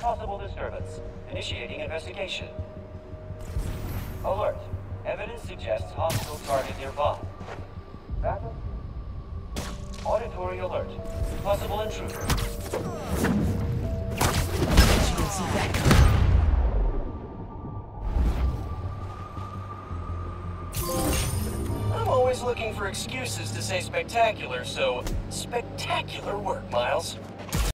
Possible disturbance. Initiating investigation. Alert. Evidence suggests hostile target nearby. Backup. Auditory alert. Possible intruder. You can see that coming. I'm always looking for excuses to say spectacular, so spectacular work, Miles.